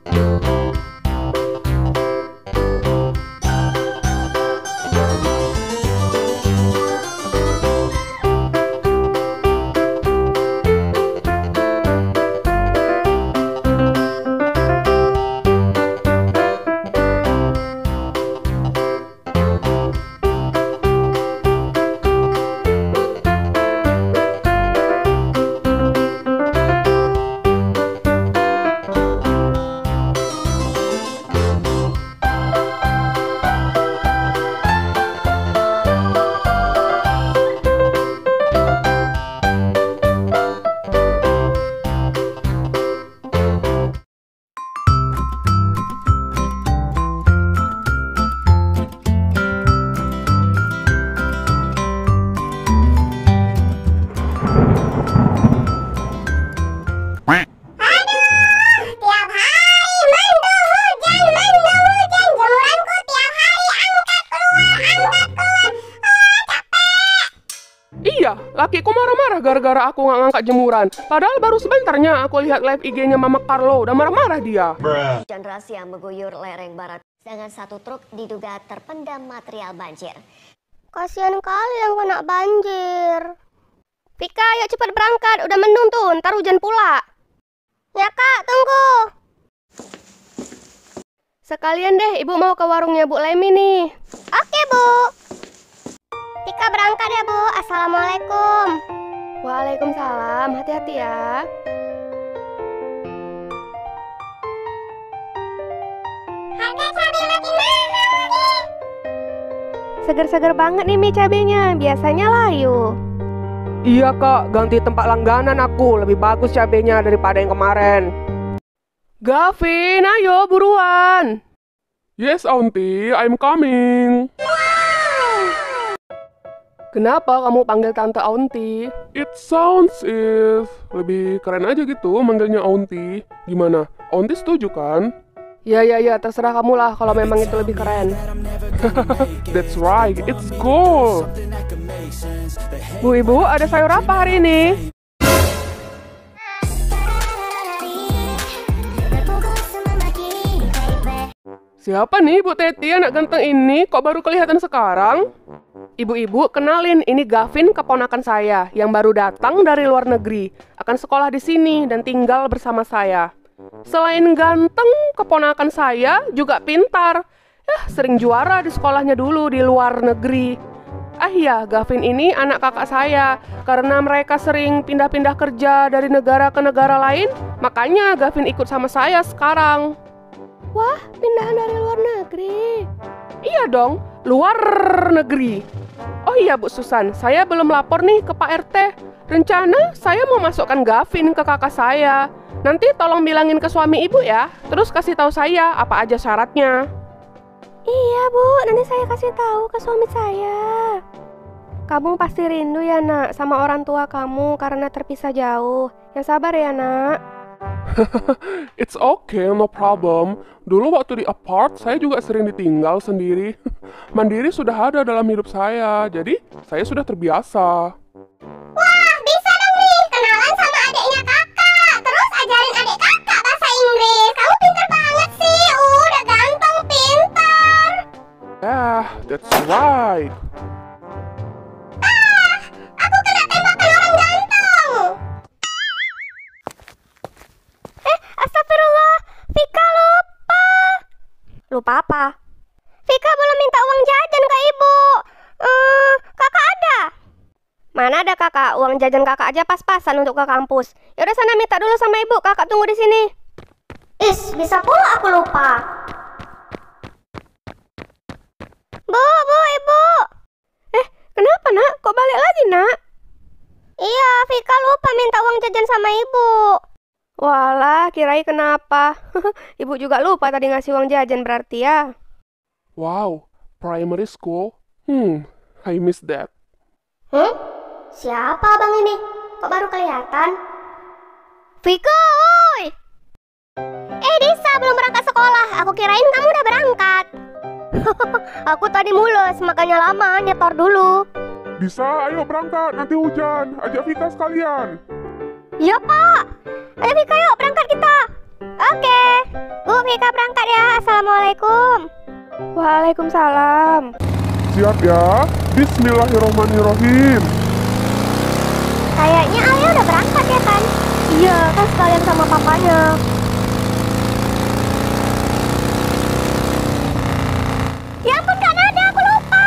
Lakiku marah-marah gara-gara aku nggak ngangkat jemuran. Padahal baru sebentarnya aku lihat live IG-nya Mama Carlo, udah marah-marah dia. Hujan deras yang mengguyur lereng barat dengan satu truk diduga terpendam material banjir. Kasihan kali yang kena banjir. Vika, ayo cepat berangkat, udah mendung tuh, ntar hujan pula. Ya kak, tunggu. Sekalian deh, ibu mau ke warungnya Bu Lemi nih. Oke bu. Vika berangkat ya bu, assalamualaikum. Waalaikumsalam, hati-hati ya. Harga cabai makin mahal nih. Seger-seger banget nih mie cabenya, biasanya layu. Iya kak, ganti tempat langganan aku, lebih bagus cabenya daripada yang kemarin. Gavin, ayo buruan. Yes auntie, I'm coming. Kenapa kamu panggil tante auntie? It sounds if lebih keren aja gitu manggilnya auntie. Gimana? Auntie setuju kan? Ya, terserah kamu lah kalau memang itu lebih keren. That's right, it's cool. Bu Ibu, ada sayur apa hari ini? Siapa nih Bu Teti anak ganteng ini? Kok baru kelihatan sekarang? Ibu-ibu, kenalin, ini Gavin, keponakan saya yang baru datang dari luar negeri. Akan sekolah di sini dan tinggal bersama saya. Selain ganteng, keponakan saya juga pintar. Sering juara di sekolahnya dulu di luar negeri. Iya, Gavin ini anak kakak saya. Karena mereka sering pindah-pindah kerja dari negara ke negara lain, makanya Gavin ikut sama saya sekarang. Wah, pindahan dari luar negeri. Iya dong, luar negeri. Oh iya Bu Susan, saya belum lapor nih ke Pak RT. Rencana saya mau masukkan Gavin ke kakak saya. Nanti tolong bilangin ke suami ibu ya. Terus kasih tahu saya apa aja syaratnya. Iya Bu, nanti saya kasih tahu ke suami saya. Kamu pasti rindu ya nak sama orang tua kamu karena terpisah jauh. Yang sabar ya nak. It's okay, no problem. Dulu waktu di apart, saya juga sering ditinggal sendiri. Mandiri sudah ada dalam hidup saya, jadi saya sudah terbiasa. Wah, bisa dong nih kenalan sama adiknya kakak. Terus ajarin adik kakak bahasa Inggris. Kamu pintar banget sih, udah ganteng, pintar. That's right. Aku kena tembakan orang ganteng. Astagfirullah, Vika lupa. Lupa apa? Vika belum minta uang jajan ke ibu. Kakak ada? Mana ada kakak? Uang jajan kakak aja pas-pasan untuk ke kampus. Yaudah sana minta dulu sama ibu, kakak tunggu di sini. Bisa pula aku lupa. Bu, ibu. Kenapa nak? Kok balik lagi nak? Iya, Vika lupa minta uang jajan sama ibu. Walah, kirain kenapa? Ibu juga lupa tadi ngasih uang jajan berarti ya. Wow, primary school? I miss that. Siapa abang ini? Kok baru kelihatan? Vika, oi! Disa belum berangkat sekolah. Aku kirain kamu udah berangkat. Aku tadi mulus, makanya lama nyetor dulu. Bisa, ayo berangkat, nanti hujan. Ajak Vika sekalian. Iya pak. Ayo Vika yuk berangkat kita. Oke. Bu berangkat ya. Assalamualaikum. Waalaikumsalam. Siap ya? Bismillahirrahmanirrahim. Kayaknya Alia udah berangkat ya kan? Iya, kan sekalian sama papanya. Ya ampun Kak Nada, aku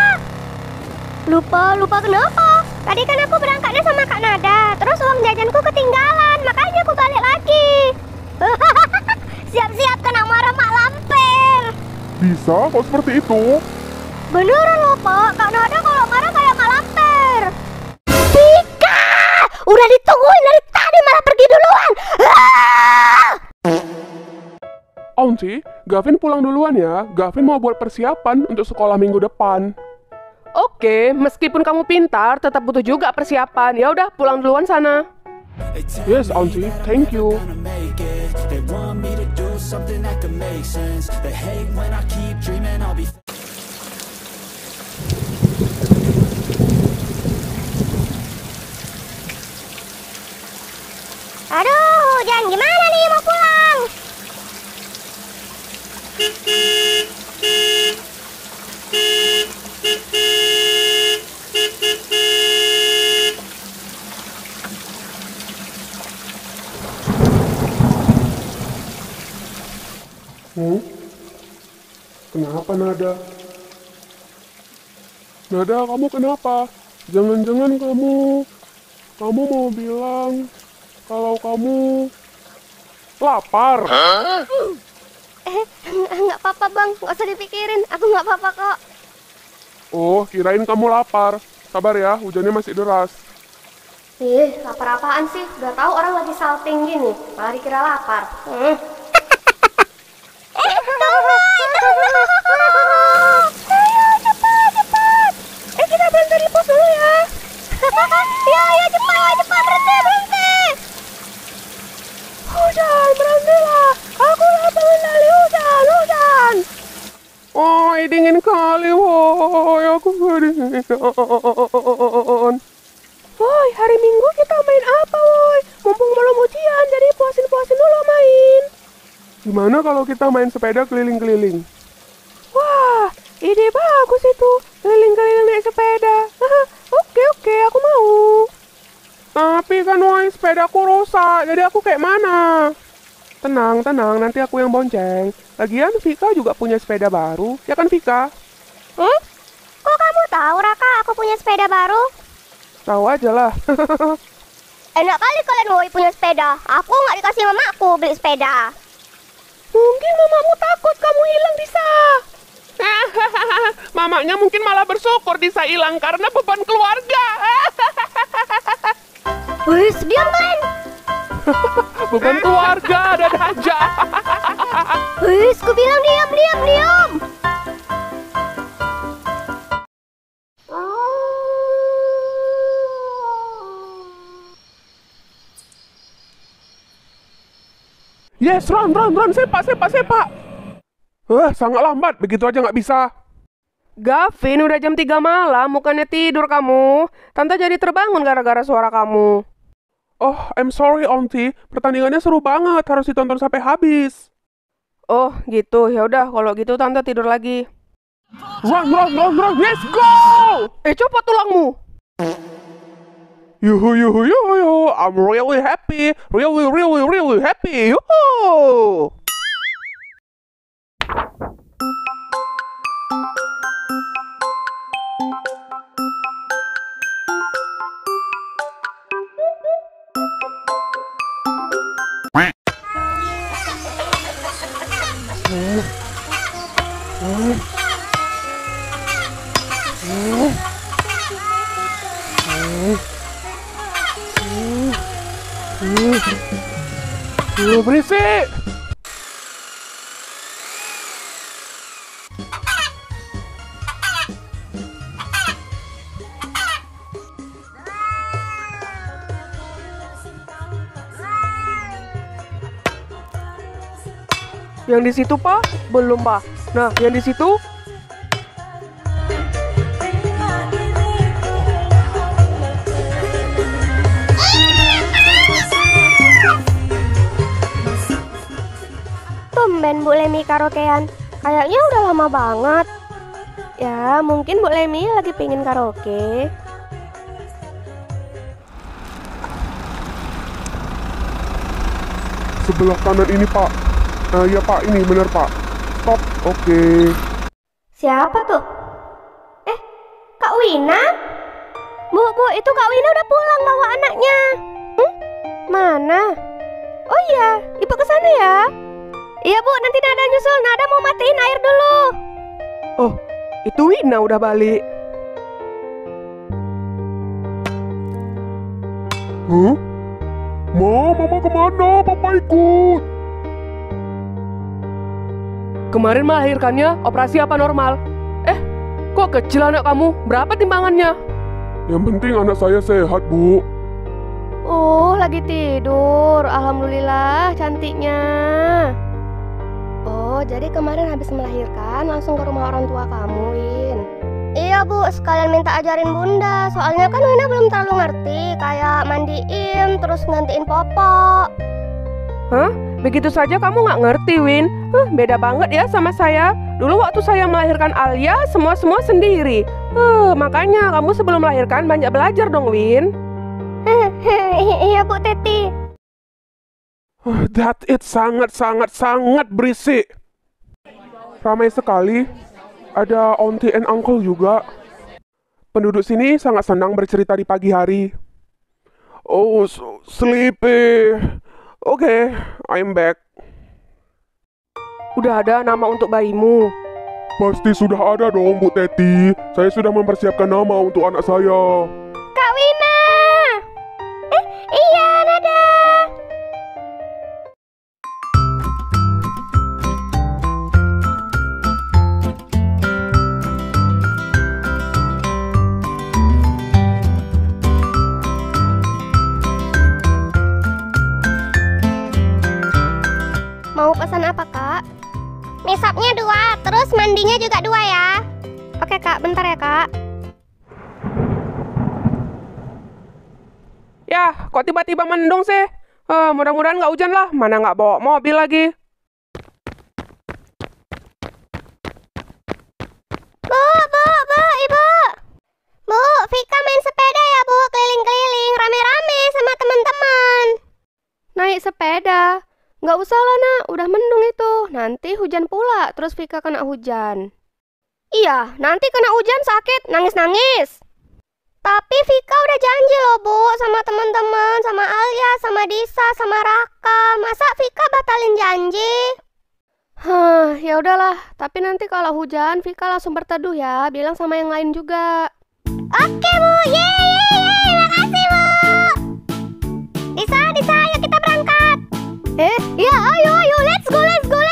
lupa. Lupa kenapa? Tadi kan aku berangkatnya sama Kak Nada, terus uang jajanku ketinggalan, makanya aku balik lagi. Siap-siap kena marah Mak Lampir. Bisa kok seperti itu? Beneran loh Pak, Kak Nada kalau marah kayak Mak Lampir. Tika! Udah ditungguin dari tadi malah pergi duluan. Aunty, Gavin pulang duluan ya. Gavin mau buat persiapan untuk sekolah minggu depan. Oke, meskipun kamu pintar, tetap butuh juga persiapan. Ya udah, pulang duluan sana. Yes, Aunty, thank you. They want me to do something that could make sense. They hate when I keep dreaming I'll be Aduh, hujan gimana nih mau pulang? Kenapa Nada? Nada, kamu kenapa? Jangan-jangan kamu mau bilang kalau kamu lapar. Nggak apa-apa bang, nggak usah dipikirin, aku nggak apa-apa kok. Oh, kirain kamu lapar. Sabar ya, hujannya masih deras. Ih, lapar apaan sih? Udah tahu orang lagi salting gini, malah dikira lapar. Ayo cepat. Kita berhenti di pos dulu ya. Ya cepat berhenti. Hujan, berhentilah. Aku lapar menali hujan. Oh, dingin kali, woi. Aku kedinginan. Woi, hari Minggu kita main apa, woi? Mumpung belum ujian, jadi puasin dulu main. Gimana kalau kita main sepeda keliling-keliling? Wah, ide bagus itu. Keliling-keliling naik sepeda. Oke, aku mau. Tapi kan woi, sepedaku rusak, jadi aku kayak mana? Tenang, nanti aku yang bonceng. Lagian Vika juga punya sepeda baru, ya kan Vika? Kok kamu tahu Raka aku punya sepeda baru? Tahu aja lah. Enak kali kalian woi punya sepeda. Aku nggak dikasih mamaku beli sepeda. Mungkin mamamu takut kamu hilang, Disa. Mamanya mungkin malah bersyukur Disa hilang karena beban keluarga. Wis, diam kalian. Beban keluarga ada aja. Wis, ku bilang diam. Yes, run, sepak. Sangat lambat, begitu aja nggak bisa. Gavin, udah jam 3 malam, bukannya tidur kamu. Tante jadi terbangun gara-gara suara kamu. Oh, I'm sorry, Aunty. Pertandingannya seru banget, harus ditonton sampai habis. Oh, gitu. Ya udah, kalau gitu Tante tidur lagi. Run, let's go! Copot tulangmu. Yuhu, I'm really happy. Really happy. Yuhu! Berisik! Yang di situ, Pak? Belum, Pak. Nah, yang di situ? Tuh Tumben Bu Lemi karaokean. Kayaknya udah lama banget. Ya, mungkin Bu Lemi lagi pingin karaoke. Sebelah kanan ini, Pak. Ya, Pak, ini benar, Pak. Stop. Oke. Siapa tuh? Kak Wina? Bu, itu Kak Wina udah pulang bawa anaknya. Mana? Oh iya, Ibu kesana ya? Iya Bu, nanti Nada nyusul. Nada mau matiin air dulu. Oh, itu Wina udah balik. Huh? Mama kemana? Papa ikut. Kemarin melahirkannya operasi apa normal? Kok kecil anak kamu? Berapa timbangannya? Yang penting anak saya sehat, Bu. Oh, lagi tidur. Alhamdulillah, cantiknya. Oh, jadi kemarin habis melahirkan langsung ke rumah orang tua kamu, Win? Iya, Bu. Sekalian minta ajarin Bunda. Soalnya kan Wina belum terlalu ngerti. Kayak mandiin, terus gantiin popok. Hah? Begitu saja kamu nggak ngerti, Win? Beda banget ya sama saya. Dulu waktu saya melahirkan Alia, semua sendiri. Makanya kamu sebelum melahirkan banyak belajar dong, Win. Iya, Bu Teti. That it sangat berisik. Ramai sekali. Ada auntie and uncle juga. Penduduk sini sangat senang bercerita di pagi hari. Oh, so sleepy. Oke, I'm back. Udah ada nama untuk bayimu? Pasti sudah ada dong, Bu Teti. Saya sudah mempersiapkan nama untuk anak saya. Kak Wina. Iya, Nada. Mau pesan apa, Kak? Mie sopnya 2, terus mandinya juga 2 ya. Oke, Kak. Bentar ya, Kak. Yah, kok tiba-tiba mendung sih? Mudah-mudahan nggak hujan lah. Mana nggak bawa mobil lagi. Bu, Ibu. Bu, Vika main sepeda ya, Bu. Keliling-keliling, rame-rame sama teman-teman. Naik sepeda? Nggak usah lah, Nak. Udah mendung itu. Nanti hujan pula, terus Vika kena hujan. Iya, nanti kena hujan sakit, nangis-nangis. Tapi Vika udah janji loh, Bu, sama teman-teman, sama Alia, sama Disa, sama Raka. Masa Vika batalin janji? Ya udahlah. Tapi nanti kalau hujan, Vika langsung berteduh ya. Bilang sama yang lain juga. Oke, Bu. Yeay. Makasih, Bu. Disa, ayo kita berangkat. Iya, ayo, let's go.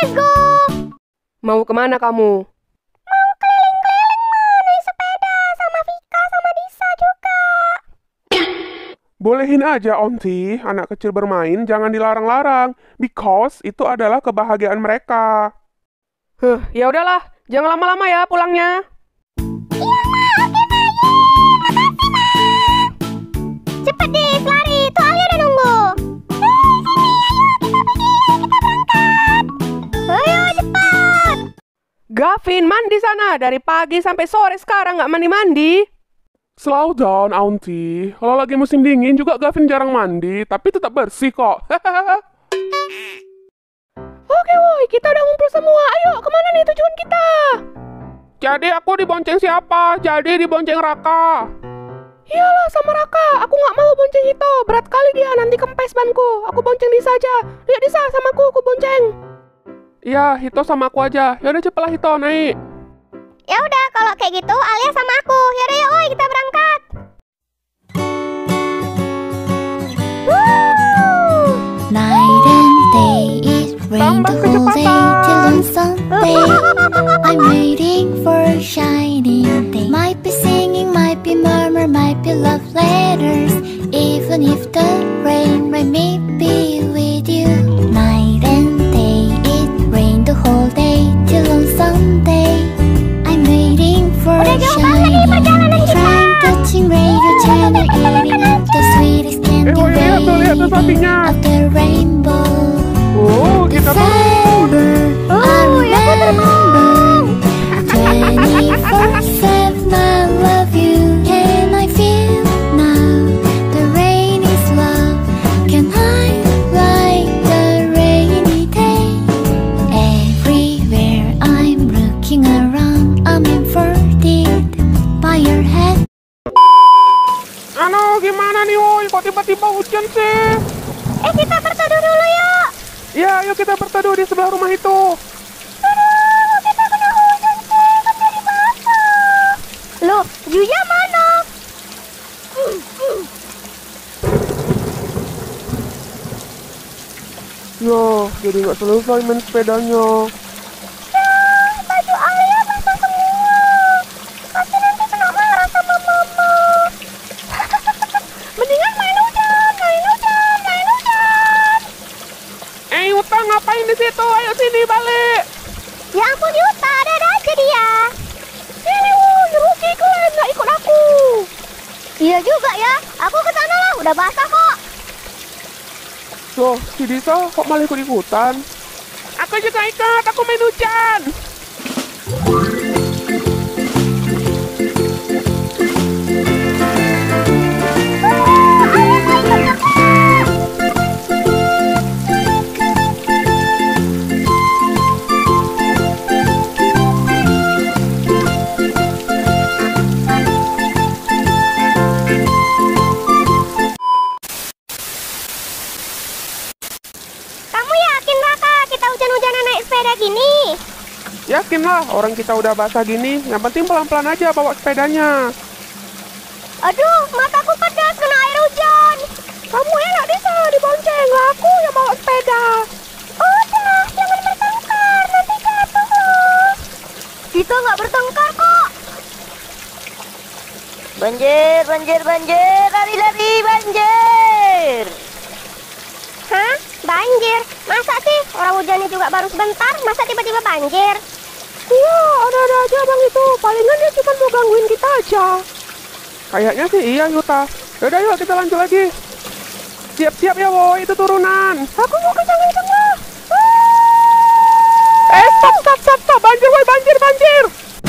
Mau kemana kamu? Mau keliling-keliling, naik sepeda sama Vika sama Disa juga. Bolehin aja, auntie. Anak kecil bermain, jangan dilarang-larang. Because itu adalah kebahagiaan mereka. Ya udahlah. Jangan lama-lama ya pulangnya. Iya, Ma. Oke, Ma. Makasih, Ma. Cepet, Dis, lari. Tuh Alia udah nunggu. Sini. Ayo, kita pergi. Kita berangkat. Ayo, cepat. Gavin, mandi sana. Dari pagi sampai sore sekarang nggak mandi-mandi. Slow down, auntie. Kalau lagi musim dingin juga Gavin jarang mandi, tapi tetap bersih kok. Oke, woi, kita udah ngumpul semua. Ayo, kemana nih tujuan kita? Jadi aku dibonceng siapa? Jadi dibonceng Raka. Iyalah, sama Raka. Aku nggak mau bonceng itu. Berat kali dia, nanti kempes banku. Aku bonceng Disa aja. Lihat Disa, sama aku bonceng. Iya, Hito sama aku aja. Yaudah cepetlah Hito, naik. Ya udah, kalau kayak gitu Alia sama aku. Yaudah, yuk, oi, kita berangkat. Night and day, it rained the whole day till on Sunday. I'm waiting for a shining day. Might be singing, might be murmur, might be love letters. Even if the rain may be with you. Night and day, it rained the whole day till on Sunday. I'm waiting for a shining day. Trying touching radio channel, eating up the sweetest candy Lihat tuh sapinya. of the rainbow. Oh, kita The tiba-tiba hujan sih? Kita berteduh dulu yuk. Ya, ayo kita berteduh di sebelah rumah itu. Aduh, kita kena hujan sih, kan jadi basah. Loh, Juya mana? Ya, jadi nggak selesai main sepedanya. Baju Alia basah semua. Pasti nanti kena marah sama mama. Mendingan main hujan. Yuta ngapain di situ? Ayo sini balik. Ya ampun Yuta, ada aja dia. Ini rugi kalian nggak ikut aku. Iya juga ya, aku kesana lah, udah basah kok. Loh, si Disa kok malah ikut-ikutan? Aku juga ikut, aku main hujan. Kamu yakin Raka kita hujan-hujanan naik sepeda gini? Yakinlah, orang kita udah basah gini. Yang penting pelan-pelan aja bawa sepedanya. Aduh, mataku pedas kena air hujan. Kamu enak Disa, dibonceng lah aku yang bawa sepeda. Udah, jangan bertengkar, nanti jatuh loh. Kita nggak bertengkar kok. Banjir, lari-lari banjir. Hah? Banjir? Masa sih? Orang hujannya juga baru sebentar, masa tiba-tiba banjir? Iya, ada-ada aja bang itu. Palingan dia cuma mau gangguin kita aja. Kayaknya sih iya Yuta. Yaudah yuk kita lanjut lagi. Siap-siap ya woy, itu turunan. Aku mau kencang-kencang lah. Stop. Banjir woy, banjir.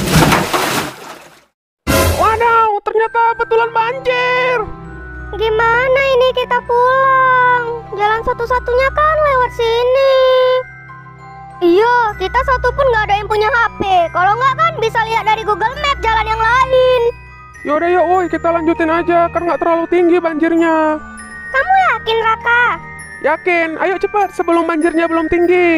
Waduh, ternyata betulan banjir. Gimana ini kita pulang? Jalan satu-satunya kan lewat sini. Iya, kita satu pun nggak ada yang punya HP. Kalau nggak kan bisa lihat dari Google Map jalan yang lain. Yaudah yuk woy, kita lanjutin aja. Kan nggak terlalu tinggi banjirnya. Kamu yakin Raka? Yakin, ayo cepat sebelum banjirnya belum tinggi.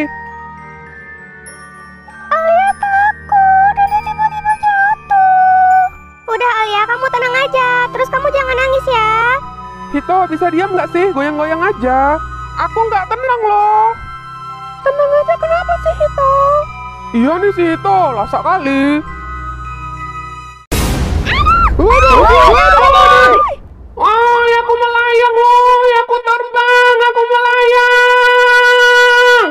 Alia takut, nanti tiba-tiba jatuh. Udah Alia, kamu tenang aja. Terus kamu jangan nangis ya. Hito, bisa diam nggak sih? Goyang-goyang aja. Aku nggak tenang loh. Tenang aja, kenapa sih Hito? Iya nih si Hito, lasak kali. Woy, aku melayang woy, aku terbang, aku melayang.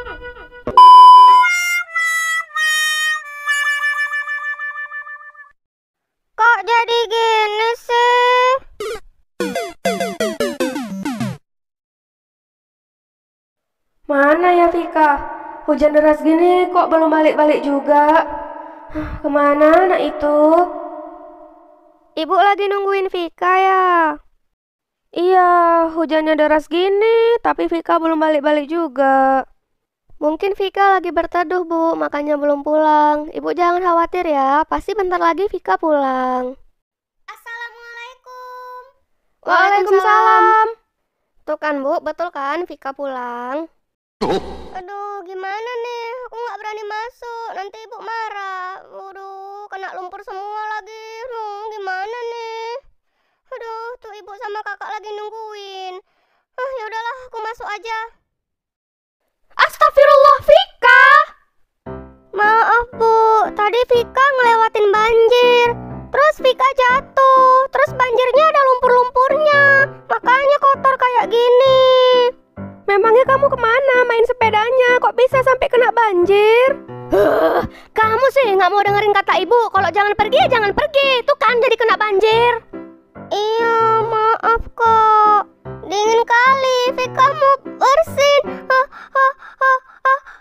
Kok jadi gini sih? Mana ya Vika? Hujan deras gini kok belum balik-balik juga? Kemana anak itu? Ibu lagi nungguin Vika ya? Iya, hujannya deras gini, tapi Vika belum balik-balik juga. Mungkin Vika lagi berteduh, Bu, makanya belum pulang. Ibu jangan khawatir ya, pasti bentar lagi Vika pulang. Assalamualaikum. Waalaikumsalam. Tuh kan, Bu, betul kan Vika pulang? Aduh, gimana nih? Aku nggak berani masuk. Nanti ibu marah. Waduh, kena lumpur semua lagi. Gimana nih? Aduh, tuh ibu sama kakak lagi nungguin. Ya udahlah, aku masuk aja. Astagfirullah, Vika! Maaf, Bu. Tadi Vika ngelewatin banjir. Terus Vika jatuh. Terus banjirnya ada lumpur-lumpurnya. Makanya kotor kayak gini. Memangnya kamu kemana main sepedanya? Kok bisa sampai kena banjir? Kamu sih nggak mau dengerin kata ibu. Kalau jangan pergi ya jangan pergi. Tuh kan jadi kena banjir. Iya, maaf kok. Dingin kali. Vika mau bersin.